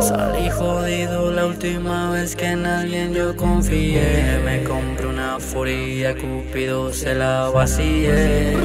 Salí jodido la última vez que en alguien yo confié. Me compré una furia, Cupido se la vacié.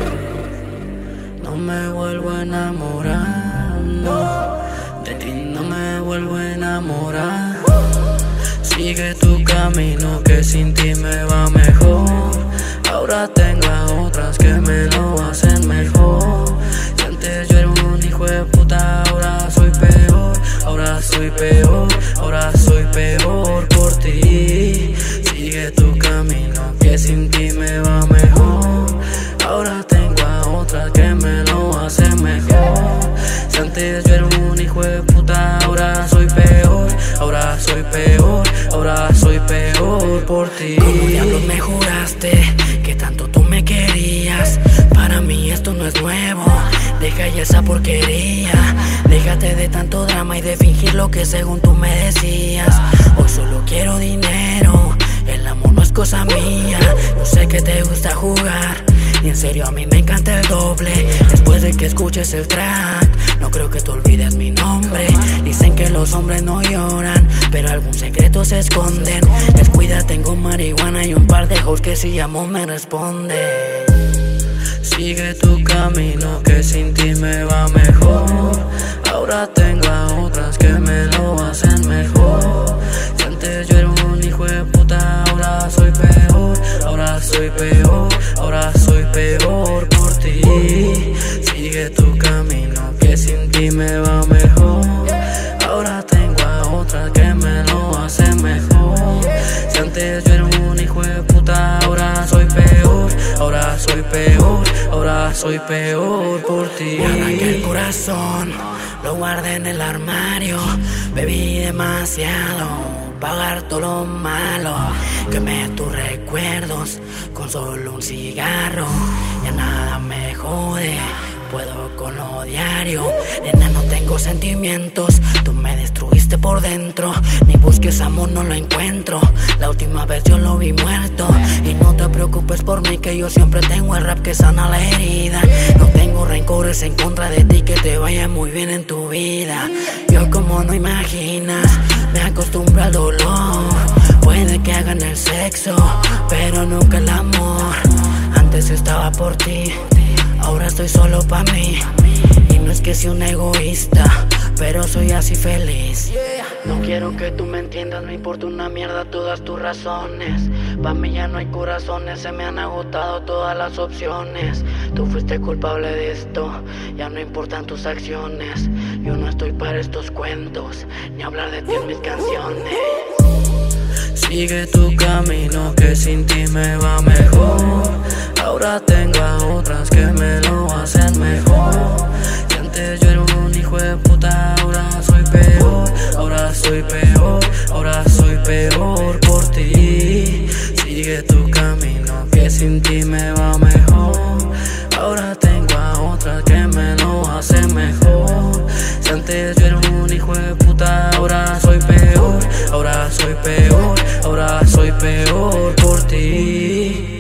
No me vuelvo a enamorar, no. De ti no me vuelvo a enamorar. Sigue tu camino que sin ti me va mejor. Ahora tengo a otras que me lo hacen mejor. Si antes yo era un hijo de puta, ahora soy peor. Ahora soy peor, ahora soy peor por ti. Sigue tu camino que sin ti me va mejor. Ahora tengo a otras que me lo hacen mejor. Si antes yo era un hijo de puta, ahora soy peor. Ahora soy peor, ahora soy peor por ti. ¿Cómo diablos me juraste que tanto tú me querías? Para mí esto no es nuevo. Deja ya esa porquería. Déjate de tanto drama y de fingir lo que según tú me decías. Hoy solo quiero dinero. El amor no es cosa mía. Yo sé que te gusta jugar y en serio a mí me encanta el doble. Después de que escuches el track, no creo que te olvides mi nombre. Dicen que los hombres no lloran, pero algún secreto se esconden. Descuida, tengo marihuana y un par de hoes que si llamo me responden. Sigue tu camino que sin ti me va mejor. Ahora tengo a otras que me lo hacen mejor. Si antes yo era un hijo de puta, ahora soy peor. Ahora soy peor, ahora soy peor por ti. Sigue tu camino que sin ti me va mejor. Ahora tengo a otras que me lo hacen mejor. Si antes yo era un hijo de puta, ahora soy peor. Ahora soy peor, ahora soy peor por ti. Me arranqué el corazón, lo guardé en el armario. Bebí demasiado, pagar todo lo malo. Quemé tus recuerdos con solo un cigarro. Ya nada me jode, puedo con lo diario. Nena, no tengo sentimientos, tú me destruiste por dentro. Ni busques amor, no lo encuentro. La última vez yo lo vi muerto. Y no te preocupes por mí, que yo siempre tengo el rap que sana la herida. No tengo rencores en contra de ti, que te vaya muy bien en tu vida. Yo como no imaginas, me acostumbro al dolor. Puede que hagan el sexo, pero nunca el amor. Antes estaba por ti, ahora estoy solo pa' mí. Y no es que sea un egoísta, pero soy así feliz. No quiero que tú me entiendas, me importa una mierda todas tus razones. Pa' mí ya no hay corazones, se me han agotado todas las opciones. Tú fuiste culpable de esto, ya no importan tus acciones. Yo no estoy para estos cuentos, ni hablar de ti en mis canciones. Sigue tu camino que sin ti me va mejor. Ahora tengo a otras que me lo hacen mejor. Si antes yo era un hijo de puta, ahora soy peor. Ahora soy peor, ahora soy peor por ti. Sigue tu camino que sin ti me va mejor. Ahora tengo a otras que me lo hacen mejor. Si antes yo era un hijo de puta, ahora soy peor. Ahora soy peor, ahora soy peor por ti.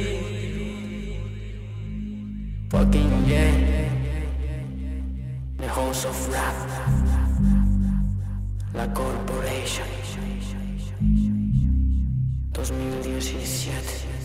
Fucking yeah, the host of rap, La Corporation 2017.